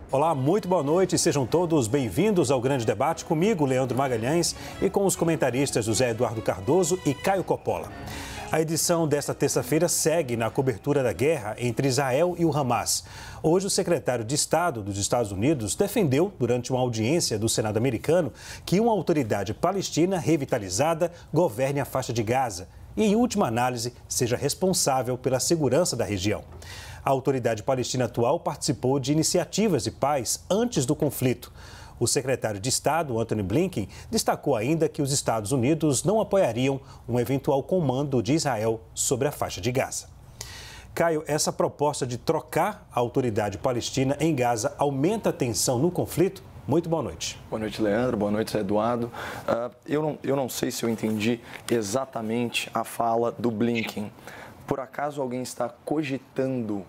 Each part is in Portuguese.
Olá, muito boa noite. Sejam todos bem-vindos ao Grande Debate comigo, Leandro Magalhães, e com os comentaristas José Eduardo Cardoso e Caio Coppola. A edição desta terça-feira segue na cobertura da guerra entre Israel e o Hamas. Hoje, o secretário de Estado dos Estados Unidos defendeu, durante uma audiência do Senado americano, que uma autoridade palestina revitalizada governe a faixa de Gaza e, em última análise, seja responsável pela segurança da região. A autoridade palestina atual participou de iniciativas de paz antes do conflito. O secretário de Estado, Antony Blinken, destacou ainda que os Estados Unidos não apoiariam um eventual comando de Israel sobre a faixa de Gaza. Caio, essa proposta de trocar a autoridade palestina em Gaza aumenta a tensão no conflito? Muito boa noite. Boa noite, Leandro. Boa noite, Eduardo. Eu não sei se eu entendi exatamente a fala do Blinken. Por acaso alguém está cogitando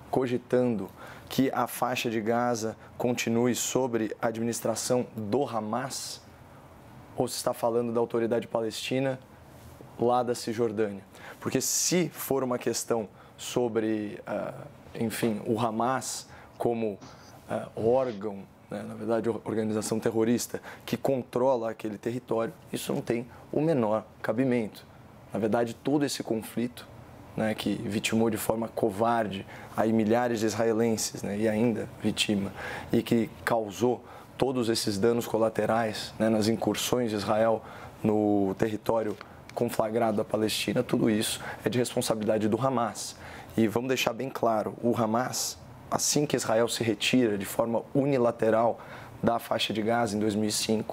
que a faixa de Gaza continue sobre a administração do Hamas? Ou se está falando da autoridade palestina lá da Cisjordânia? Porque se for uma questão sobre, o Hamas como órgão, né, na verdade, organização terrorista que controla aquele território, isso não tem o menor cabimento. Na verdade, todo esse conflito, né, que vitimou de forma covarde aí milhares de israelenses, né, e ainda vitima, e que causou todos esses danos colaterais, né, nas incursões de Israel no território conflagrado da Palestina, tudo isso é de responsabilidade do Hamas. E vamos deixar bem claro, o Hamas, assim que Israel se retira de forma unilateral da faixa de Gaza em 2005,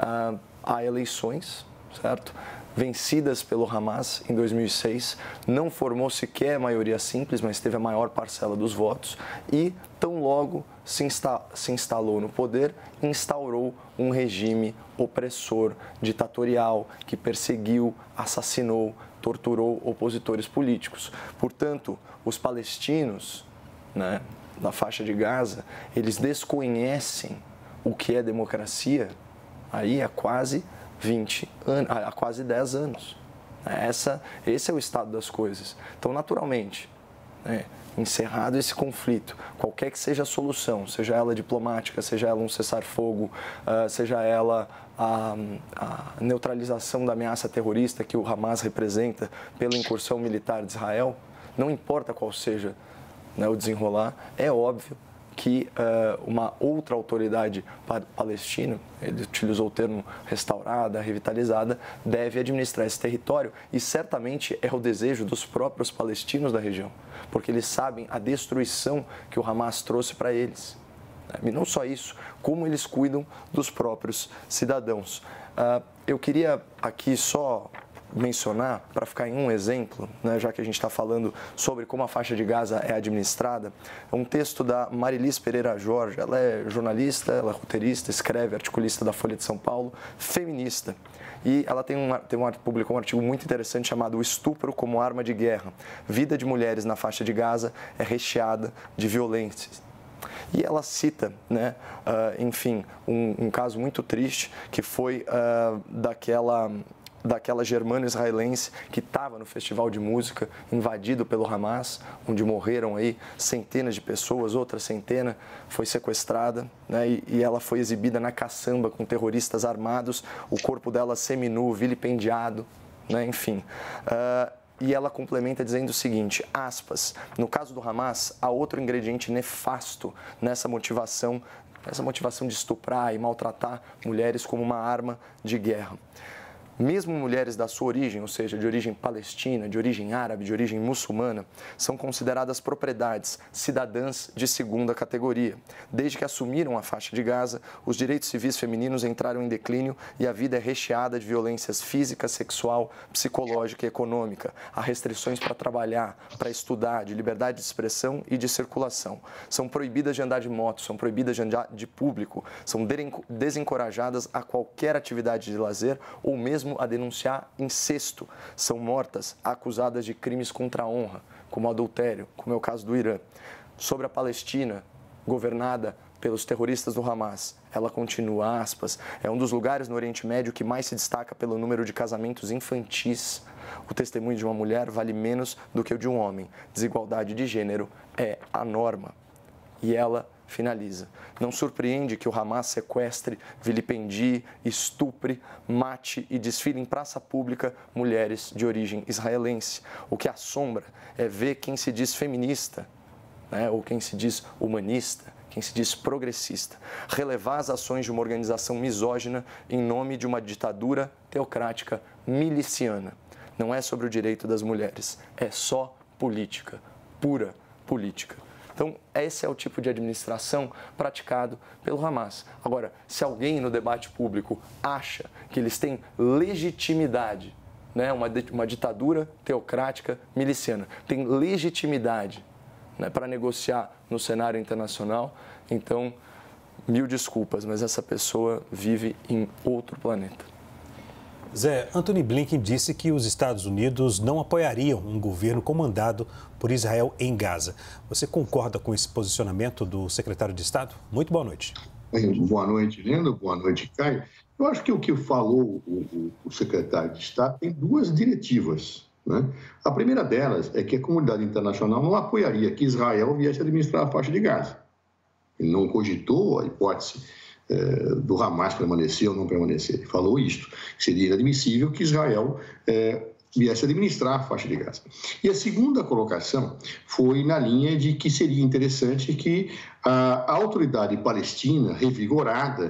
há eleições, certo? Vencidas pelo Hamas em 2006, não formou sequer maioria simples, mas teve a maior parcela dos votos e, tão logo se instalou no poder, instaurou um regime opressor, ditatorial, que perseguiu, assassinou, torturou opositores políticos. Portanto, os palestinos, né, da faixa de Gaza, eles desconhecem o que é democracia aí há quase 20 anos, há quase 10 anos. Esse é o estado das coisas. Então, naturalmente, né, encerrado esse conflito, qualquer que seja a solução, seja ela diplomática, seja ela um cessar-fogo, seja ela a neutralização da ameaça terrorista que o Hamas representa pela incursão militar de Israel, não importa qual seja, né, o desenrolar, é óbvio que uma outra autoridade palestina, ele utilizou o termo restaurada, revitalizada, deve administrar esse território e certamente é o desejo dos próprios palestinos da região, porque eles sabem a destruição que o Hamas trouxe para eles. E não só isso, como eles cuidam dos próprios cidadãos. Eu queria aqui só mencionar, para ficar em um exemplo, né, já que a gente está falando sobre como a faixa de Gaza é administrada, um texto da Marilis Pereira Jorge. Ela é jornalista, ela é roteirista, escreve, articulista da Folha de São Paulo, feminista. E ela publicou um artigo muito interessante chamado O Estupro como Arma de Guerra. Vida de mulheres na faixa de Gaza é recheada de violências. E ela cita, né, um caso muito triste que foi daquela germano-israelense que estava no festival de música invadido pelo Hamas, onde morreram aí centenas de pessoas, outra centena foi sequestrada, né, e ela foi exibida na caçamba com terroristas armados, o corpo dela seminu, vilipendiado, né, enfim. E ela complementa dizendo o seguinte, aspas, no caso do Hamas, há outro ingrediente nefasto nessa motivação de estuprar e maltratar mulheres como uma arma de guerra. Mesmo mulheres da sua origem, ou seja, de origem palestina, de origem árabe, de origem muçulmana, são consideradas propriedades, cidadãs de segunda categoria. Desde que assumiram a faixa de Gaza, os direitos civis femininos entraram em declínio e a vida é recheada de violências física, sexual, psicológica e econômica. Há restrições para trabalhar, para estudar, de liberdade de expressão e de circulação. São proibidas de andar de moto, são proibidas de andar de público, são desencorajadas a qualquer atividade de lazer ou mesmo a denunciar incesto. São mortas acusadas de crimes contra a honra, como adultério, como é o caso do Irã. Sobre a Palestina, governada pelos terroristas do Hamas, ela continua, aspas, é um dos lugares no Oriente Médio que mais se destaca pelo número de casamentos infantis. O testemunho de uma mulher vale menos do que o de um homem. Desigualdade de gênero é a norma. E ela finaliza. Não surpreende que o Hamas sequestre, vilipendie, estupre, mate e desfile em praça pública mulheres de origem israelense. O que assombra é ver quem se diz feminista, né, ou quem se diz humanista, quem se diz progressista, relevar as ações de uma organização misógina em nome de uma ditadura teocrática miliciana. Não é sobre o direito das mulheres, é só política, pura política. Então, esse é o tipo de administração praticado pelo Hamas. Agora, se alguém no debate público acha que eles têm legitimidade, né, uma ditadura teocrática miliciana, tem legitimidade, né, para negociar no cenário internacional, então, mil desculpas, mas essa pessoa vive em outro planeta. Zé, Antony Blinken disse que os Estados Unidos não apoiariam um governo comandado por Israel em Gaza. Você concorda com esse posicionamento do secretário de Estado? Muito boa noite. Boa noite, Lendo. Boa noite, Caio. Eu acho que o que falou o secretário de Estado tem duas diretivas, né? A primeira delas é que a comunidade internacional não apoiaria que Israel viesse administrar a faixa de Gaza. Ele não cogitou a hipótese do Hamas permanecer ou não permanecer. Ele falou isto. Seria inadmissível que Israel viesse administrar a faixa de Gaza. E a segunda colocação foi na linha de que seria interessante que a autoridade palestina, revigorada,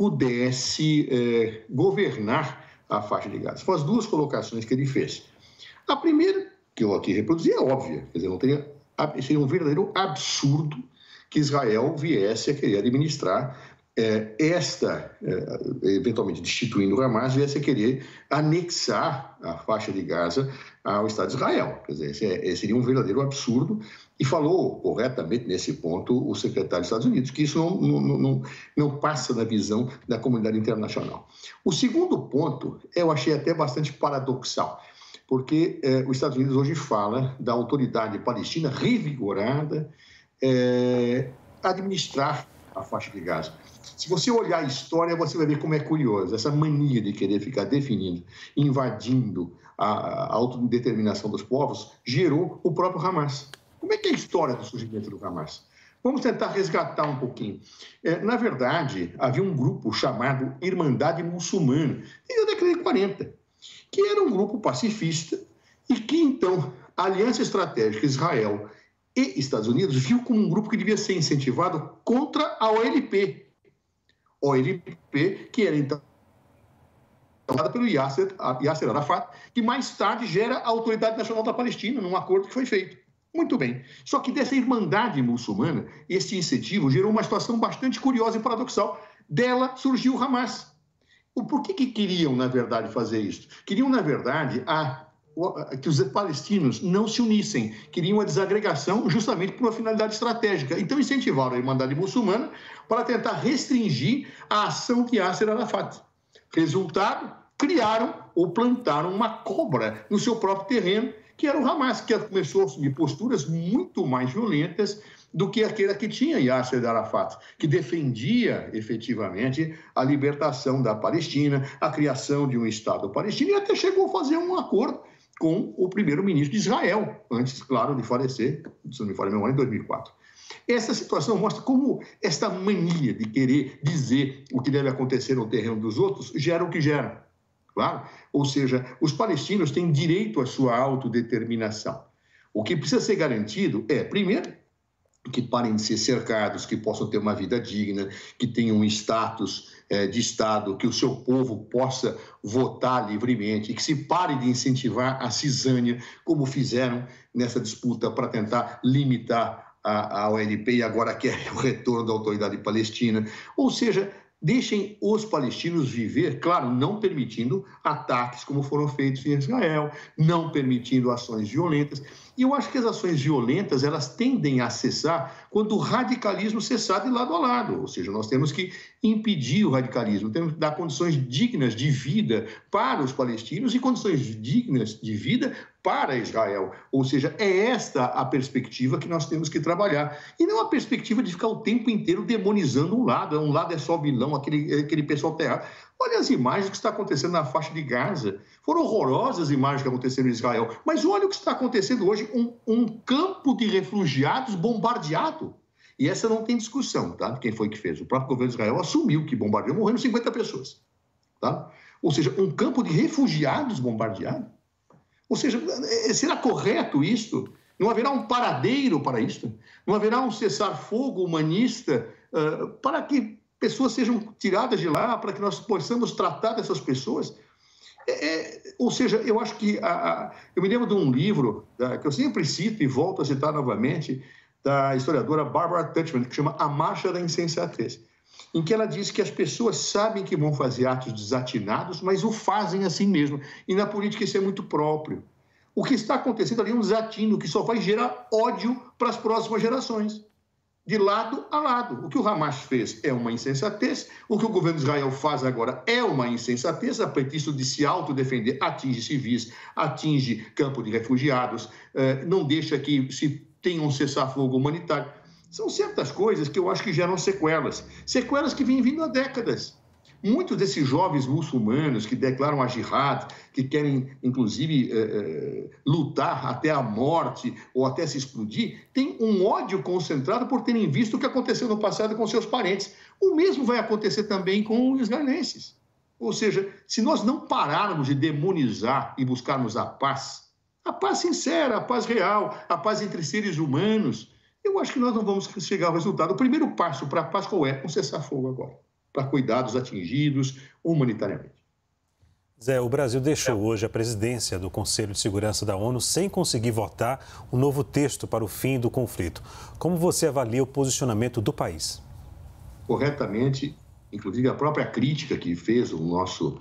pudesse governar a faixa de Gaza. Foram as duas colocações que ele fez. A primeira, que eu aqui reproduzi, é óbvia. Quer dizer, seria um verdadeiro absurdo que Israel viesse a querer administrar eventualmente destituindo o Hamas, viesse a querer anexar a faixa de Gaza ao Estado de Israel. Quer dizer, seria um verdadeiro absurdo. E falou corretamente nesse ponto o secretário dos Estados Unidos, que isso não passa na visão da comunidade internacional. O segundo ponto, eu achei até bastante paradoxal, porque os Estados Unidos hoje fala da autoridade palestina revigorada administrar a faixa de Gaza. Se você olhar a história, você vai ver como é curioso. Essa mania de querer ficar definindo, invadindo a autodeterminação dos povos, gerou o próprio Hamas. Como é que é a história do surgimento do Hamas? Vamos tentar resgatar um pouquinho. Na verdade, havia um grupo chamado Irmandade Muçulmana, desde a década de 40, que era um grupo pacifista e que, então, a aliança estratégica Israel e Estados Unidos viu como um grupo que devia ser incentivado contra a OLP. OLP, que era então formada pelo Yasser Arafat, que mais tarde gera a Autoridade Nacional da Palestina, num acordo que foi feito. Muito bem. Só que dessa Irmandade Muçulmana, esse incentivo gerou uma situação bastante curiosa e paradoxal. Dela surgiu o Hamas. Por que queriam, na verdade, fazer isso? Queriam, na verdade, que os palestinos não se unissem, queriam a desagregação justamente por uma finalidade estratégica. Então incentivaram a Irmandade Muçulmana para tentar restringir a ação de Yasser Arafat. Resultado, criaram ou plantaram uma cobra no seu próprio terreno, que era o Hamas, que começou a assumir posturas muito mais violentas do que aquela que tinha Yasser Arafat, que defendia efetivamente a libertação da Palestina, a criação de um Estado palestino, e até chegou a fazer um acordo com o primeiro-ministro de Israel, antes, claro, de falecer, se não me falha a memória, em 2004. Essa situação mostra como esta mania de querer dizer o que deve acontecer no terreno dos outros gera o que gera. Claro? Ou seja, os palestinos têm direito à sua autodeterminação. O que precisa ser garantido é, primeiro, que parem de ser cercados, que possam ter uma vida digna, que tenham um status de Estado, que o seu povo possa votar livremente, e que se pare de incentivar a cisânia, como fizeram nessa disputa para tentar limitar a OLP e agora quer o retorno da autoridade palestina. Ou seja, deixem os palestinos viver, claro, não permitindo ataques como foram feitos em Israel, não permitindo ações violentas. E eu acho que as ações violentas, elas tendem a cessar quando o radicalismo cessar de lado a lado. Ou seja, nós temos que impedir o radicalismo, temos que dar condições dignas de vida para os palestinos e condições dignas de vida para Israel. Ou seja, é esta a perspectiva que nós temos que trabalhar. E não a perspectiva de ficar o tempo inteiro demonizando um lado é só vilão, aquele pessoal terra. Olha as imagens que está acontecendo na faixa de Gaza. Foram horrorosas as imagens que aconteceram em Israel. Mas olha o que está acontecendo hoje, um campo de refugiados bombardeado. E essa não tem discussão, tá? Quem foi que fez? O próprio governo de Israel assumiu que bombardeou, morrendo 50 pessoas, tá? Ou seja, um campo de refugiados bombardeado. Ou seja, será correto isto? Não haverá um paradeiro para isto? Não haverá um cessar-fogo humanista para que pessoas sejam tiradas de lá, para que nós possamos tratar dessas pessoas? Ou seja, eu acho que... eu me lembro de um livro que eu sempre cito e volto a citar novamente, da historiadora Barbara Tuchman, que chama A Marcha da Insensatez, em que ela diz que as pessoas sabem que vão fazer atos desatinados, mas o fazem assim mesmo. E na política isso é muito próprio. O que está acontecendo ali é um desatino que só vai gerar ódio para as próximas gerações, de lado a lado. O que o Hamas fez é uma insensatez, o que o governo de Israel faz agora é uma insensatez, a pretexto de se autodefender, atinge civis, atinge campo de refugiados, não deixa que se tenha um cessar-fogo humanitário. São certas coisas que eu acho que geram sequelas que vêm vindo há décadas. Muitos desses jovens muçulmanos que declaram a jihad, que querem, inclusive, lutar até a morte ou até se explodir, têm um ódio concentrado por terem visto o que aconteceu no passado com seus parentes. O mesmo vai acontecer também com os israelenses. Ou seja, se nós não pararmos de demonizar e buscarmos a paz sincera, a paz real, a paz entre seres humanos, eu acho que nós não vamos chegar ao resultado. O primeiro passo para a paz qual é? Um cessar-fogo agora, para cuidar dos atingidos humanitariamente. Zé, o Brasil deixou hoje a presidência do Conselho de Segurança da ONU sem conseguir votar um novo texto para o fim do conflito. Como você avalia o posicionamento do país? Corretamente, inclusive a própria crítica que fez o nosso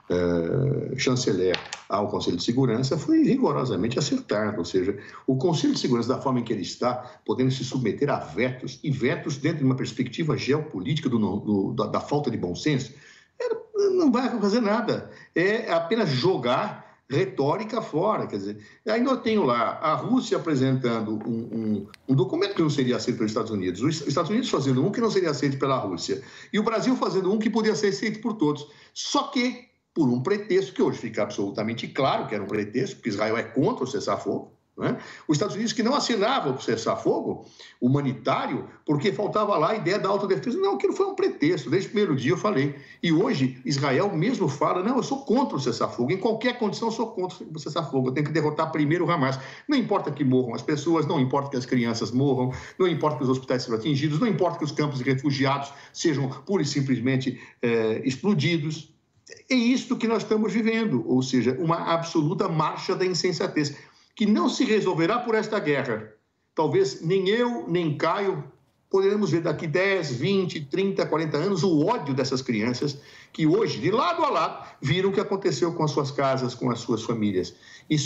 chanceler ao Conselho de Segurança foi rigorosamente acertada, ou seja, o Conselho de Segurança, da forma em que ele está, podendo se submeter a vetos, e vetos dentro de uma perspectiva geopolítica da falta de bom senso, não vai fazer nada, é apenas jogar retórica fora, quer dizer, aí nós temos lá a Rússia apresentando um documento que não seria aceito pelos Estados Unidos, os Estados Unidos fazendo um que não seria aceito pela Rússia, e o Brasil fazendo um que podia ser aceito por todos, só que por um pretexto que hoje fica absolutamente claro que era um pretexto, porque Israel é contra o cessar-fogo, né? Os Estados Unidos que não assinavam o cessar-fogo humanitário porque faltava lá a ideia da autodefesa. Não, aquilo foi um pretexto, desde o primeiro dia eu falei. E hoje Israel mesmo fala, não, eu sou contra o cessar-fogo, em qualquer condição eu sou contra o cessar-fogo, eu tenho que derrotar primeiro o Hamas. Não importa que morram as pessoas, não importa que as crianças morram, não importa que os hospitais sejam atingidos, não importa que os campos de refugiados sejam pura e simplesmente explodidos. É isto que nós estamos vivendo, ou seja, uma absoluta marcha da insensatez, que não se resolverá por esta guerra. Talvez nem eu, nem Caio, poderemos ver daqui 10, 20, 30, 40 anos o ódio dessas crianças que hoje, de lado a lado, viram o que aconteceu com as suas casas, com as suas famílias.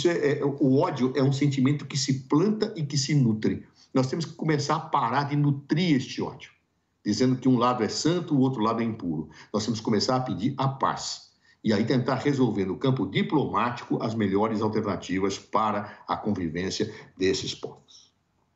O ódio é um sentimento que se planta e que se nutre. Nós temos que começar a parar de nutrir este ódio, dizendo que um lado é santo, o outro lado é impuro. Nós temos que começar a pedir a paz. E aí tentar resolver no campo diplomático as melhores alternativas para a convivência desses povos.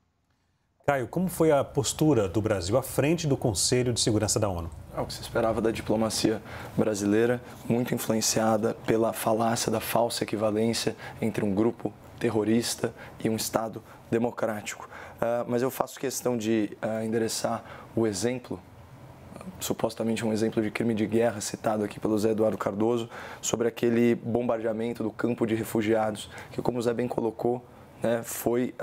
Caio, como foi a postura do Brasil à frente do Conselho de Segurança da ONU? É o que se esperava da diplomacia brasileira, muito influenciada pela falácia da falsa equivalência entre um grupo terrorista e um Estado democrático. Mas eu faço questão de endereçar o exemplo, supostamente um exemplo de crime de guerra citado aqui pelo Zé Eduardo Cardoso, sobre aquele bombardeamento do campo de refugiados, que, como o Zé bem colocou, né, foi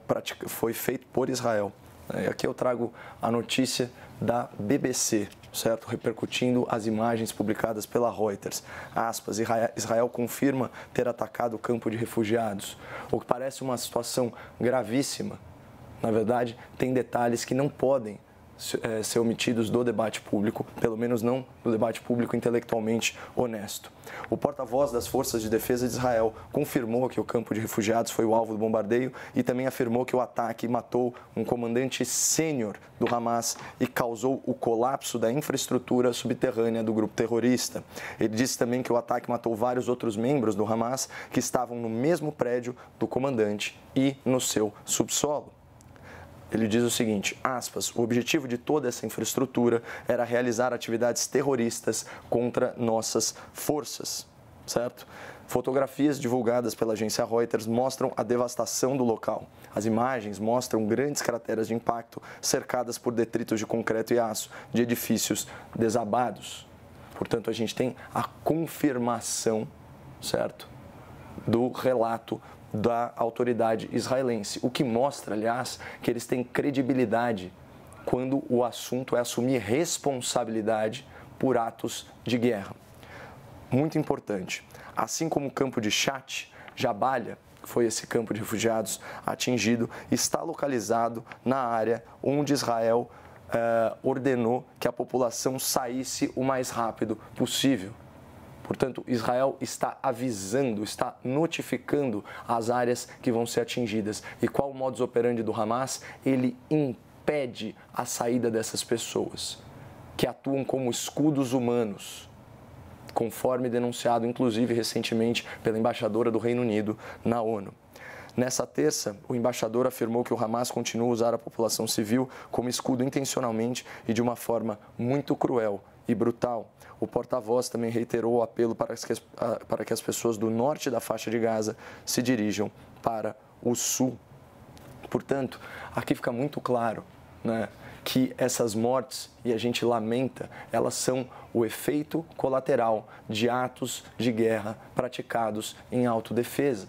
feito por Israel. Aqui eu trago a notícia da BBC, certo? Repercutindo as imagens publicadas pela Reuters. Aspas, Israel confirma ter atacado o campo de refugiados. O que parece uma situação gravíssima, na verdade, tem detalhes que não podem ser omitidos do debate público, pelo menos não do debate público intelectualmente honesto. O porta-voz das Forças de Defesa de Israel confirmou que o campo de refugiados foi o alvo do bombardeio e também afirmou que o ataque matou um comandante sênior do Hamas e causou o colapso da infraestrutura subterrânea do grupo terrorista. Ele disse também que o ataque matou vários outros membros do Hamas que estavam no mesmo prédio do comandante e no seu subsolo. Ele diz o seguinte, aspas, o objetivo de toda essa infraestrutura era realizar atividades terroristas contra nossas forças, certo? Fotografias divulgadas pela agência Reuters mostram a devastação do local. As imagens mostram grandes crateras de impacto cercadas por detritos de concreto e aço de edifícios desabados. Portanto, a gente tem a confirmação, certo, do relato da autoridade israelense, o que mostra, aliás, que eles têm credibilidade quando o assunto é assumir responsabilidade por atos de guerra. Muito importante. Assim como o campo de Chat, Jabalia, que foi esse campo de refugiados atingido, está localizado na área onde Israel ordenou que a população saísse o mais rápido possível. Portanto, Israel está avisando, está notificando as áreas que vão ser atingidas. E qual o modus operandi do Hamas? Ele impede a saída dessas pessoas, que atuam como escudos humanos, conforme denunciado, inclusive, recentemente pela embaixadora do Reino Unido na ONU. Nessa terça, o embaixador afirmou que o Hamas continua a usar a população civil como escudo intencionalmente e de uma forma muito cruel e brutal. O porta-voz também reiterou o apelo para que as pessoas do norte da faixa de Gaza se dirijam para o sul. Portanto, aqui fica muito claro, né, que essas mortes, e a gente lamenta, elas são o efeito colateral de atos de guerra praticados em autodefesa.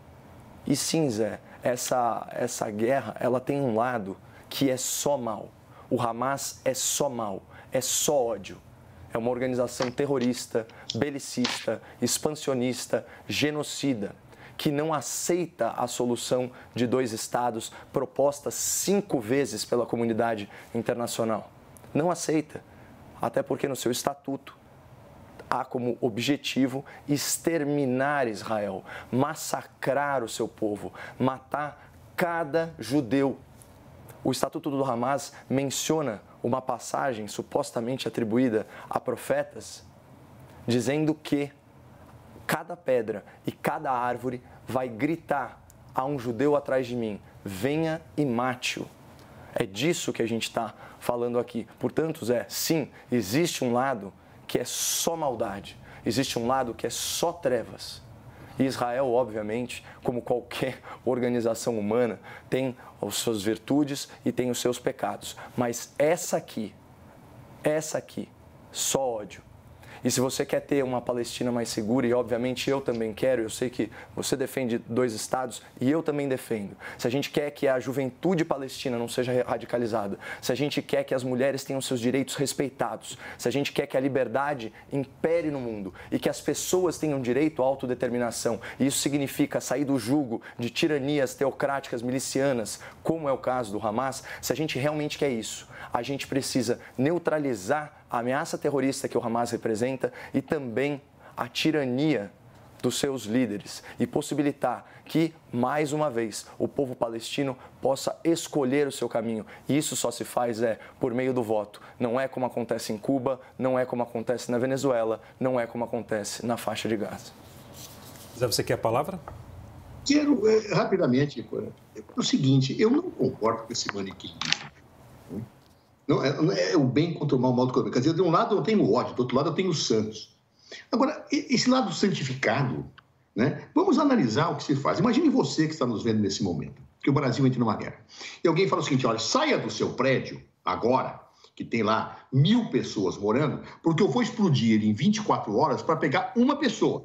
E sim, Zé, essa guerra, ela tem um lado que é só mal. O Hamas é só mal, é só ódio. É uma organização terrorista, belicista, expansionista, genocida, que não aceita a solução de 2 estados proposta 5 vezes pela comunidade internacional. Não aceita, até porque no seu estatuto há como objetivo exterminar Israel, massacrar o seu povo, matar cada judeu. O estatuto do Hamas menciona uma passagem supostamente atribuída a profetas, dizendo que cada pedra e cada árvore vai gritar a um judeu atrás de mim: venha e mate-o. É disso que a gente está falando aqui. Portanto, Zé, sim, existe um lado que é só maldade, existe um lado que é só trevas. E Israel, obviamente, como qualquer organização humana, tem as suas virtudes e tem os seus pecados. Mas essa aqui, só ódio. E se você quer ter uma Palestina mais segura, e obviamente eu também quero, eu sei que você defende 2 estados e eu também defendo. Se a gente quer que a juventude palestina não seja radicalizada, se a gente quer que as mulheres tenham seus direitos respeitados, se a gente quer que a liberdade impere no mundo e que as pessoas tenham direito à autodeterminação, e isso significa sair do jugo de tiranias teocráticas milicianas, como é o caso do Hamas, se a gente realmente quer isso, a gente precisa neutralizar a ameaça terrorista que o Hamas representa e também a tirania dos seus líderes e possibilitar que, mais uma vez, o povo palestino possa escolher o seu caminho. E isso só se faz por meio do voto. Não é como acontece em Cuba, não é como acontece na Venezuela, não é como acontece na faixa de Gaza. Zé, você quer a palavra? Quero, rapidamente, o seguinte, eu não concordo com esse manequim. Não é o bem contra o mal, o mal contra o bem. Quer dizer, de um lado eu tenho ódio, do outro lado eu tenho santos. Agora, esse lado santificado, né? Vamos analisar o que se faz. Imagine você que está nos vendo nesse momento, que o Brasil entra numa guerra. E alguém fala o seguinte: olha, saia do seu prédio agora, que tem lá 1000 pessoas morando, porque eu vou explodir ele em 24 horas para pegar uma pessoa.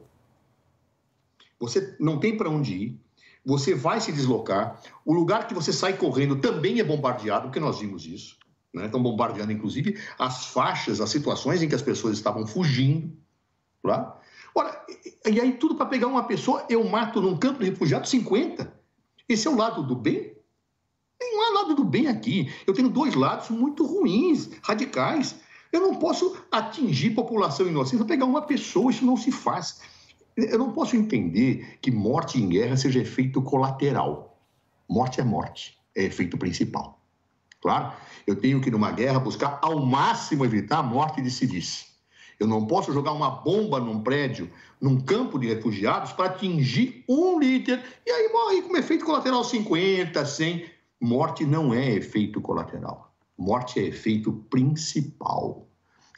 Você não tem para onde ir, você vai se deslocar, o lugar que você sai correndo também é bombardeado, porque nós vimos isso. Né? Estão bombardeando, inclusive, as faixas, as situações em que as pessoas estavam fugindo. Tá? Ora, e aí tudo para pegar uma pessoa, eu mato num campo de refugiados 50. Esse é o lado do bem? Não há lado do bem aqui. Eu tenho 2 lados muito ruins, radicais. Eu não posso atingir população inocente para pegar uma pessoa, isso não se faz. Eu não posso entender que morte em guerra seja efeito colateral. Morte é morte, é efeito principal. Claro, eu tenho que, numa guerra, buscar ao máximo evitar a morte de civis. Eu não posso jogar uma bomba num prédio, num campo de refugiados, para atingir um líder e aí morre como efeito colateral 50, 100. Morte não é efeito colateral. Morte é efeito principal.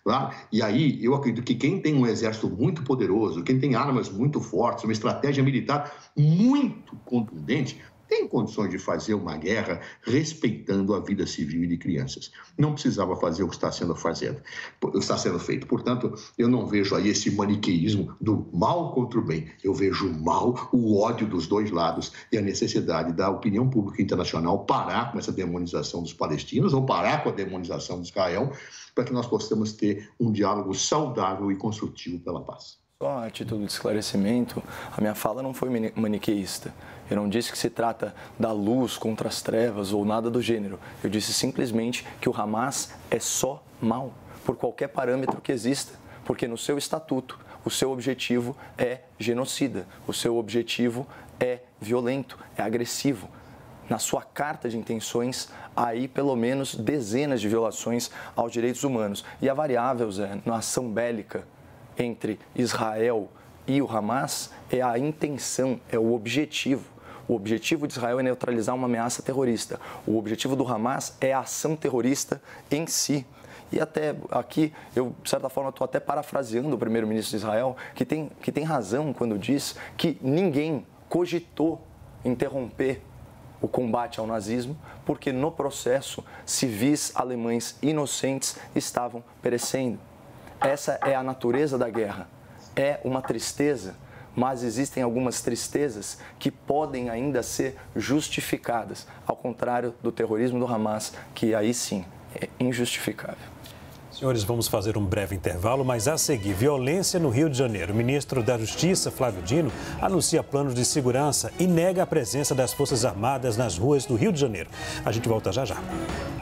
Tá? E aí, eu acredito que quem tem um exército muito poderoso, quem tem armas muito fortes, uma estratégia militar muito contundente, tem condições de fazer uma guerra respeitando a vida civil e de crianças. Não precisava fazer o que está sendo feito. Portanto, eu não vejo aí esse maniqueísmo do mal contra o bem. Eu vejo o mal, o ódio dos dois lados e a necessidade da opinião pública internacional parar com essa demonização dos palestinos ou parar com a demonização de Israel, para que nós possamos ter um diálogo saudável e construtivo pela paz. Só a título de esclarecimento, a minha fala não foi maniqueísta. Eu não disse que se trata da luz contra as trevas ou nada do gênero. Eu disse simplesmente que o Hamas é só mal, por qualquer parâmetro que exista, porque no seu estatuto o seu objetivo é genocida, o seu objetivo é violento, é agressivo. Na sua carta de intenções, há aí pelo menos dezenas de violações aos direitos humanos. E a variável, Zé, na ação bélica entre Israel e o Hamas é a intenção, é o objetivo. O objetivo de Israel é neutralizar uma ameaça terrorista. O objetivo do Hamas é a ação terrorista em si. E até aqui, eu, de certa forma, estou até parafraseando o primeiro-ministro de Israel, que tem razão quando diz que ninguém cogitou interromper o combate ao nazismo, porque no processo civis alemães inocentes estavam perecendo. Essa é a natureza da guerra. É uma tristeza, mas existem algumas tristezas que podem ainda ser justificadas, ao contrário do terrorismo do Hamas, que aí sim é injustificável. Senhores, vamos fazer um breve intervalo, mas a seguir, violência no Rio de Janeiro. O ministro da Justiça, Flávio Dino, anuncia planos de segurança e nega a presença das Forças Armadas nas ruas do Rio de Janeiro. A gente volta já já.